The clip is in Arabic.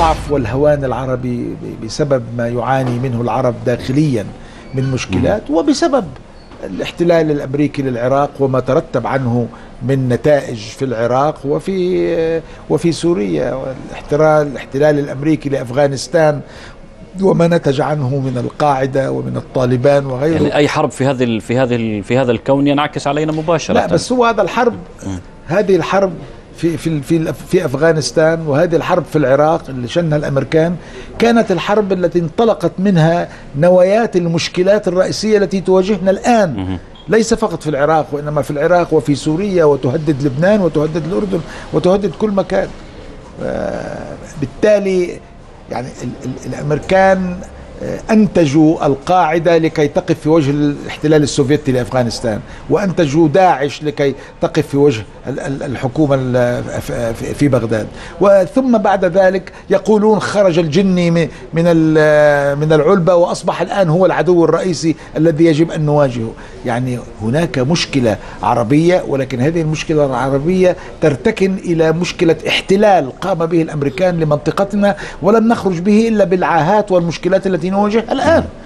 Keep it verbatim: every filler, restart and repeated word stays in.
الضعف والهوان العربي بسبب ما يعاني منه العرب داخليا من مشكلات، وبسبب الاحتلال الأمريكي للعراق وما ترتب عنه من نتائج في العراق وفي وفي سوريا، والاحتلال الاحتلال الأمريكي لأفغانستان وما نتج عنه من القاعدة ومن الطالبان وغيره. يعني أي حرب في هذه في هذه في هذا الكون ينعكس علينا مباشرة. لا بس هو هذا الحرب م. هذه الحرب في في في في افغانستان، وهذه الحرب في العراق اللي شنها الامريكان، كانت الحرب التي انطلقت منها نوايات المشكلات الرئيسيه التي تواجهنا الان، ليس فقط في العراق وانما في العراق وفي سوريا، وتهدد لبنان وتهدد الاردن وتهدد كل مكان. بالتالي يعني الامريكان أنتجوا القاعدة لكي تقف في وجه الاحتلال السوفيتي لأفغانستان، وأنتجوا داعش لكي تقف في وجه الحكومة في بغداد، وثم بعد ذلك يقولون خرج الجني من من العلبة وأصبح الآن هو العدو الرئيسي الذي يجب أن نواجهه. يعني هناك مشكلة عربية، ولكن هذه المشكلة العربية ترتكن إلى مشكلة احتلال قام به الأمريكان لمنطقتنا، ولن نخرج به إلا بالعاهات والمشكلات التي نواجهها الآن.